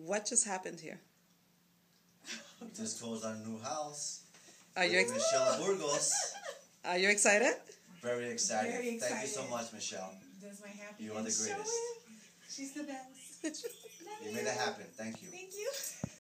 What just happened here? We just closed our new house. Are you Michelle Burgos. Are you excited? Very excited. Very excited. Thank you so much, Michelle. Does my happy You are the show greatest. it? She's the best. You made it happen. Thank you. Thank you.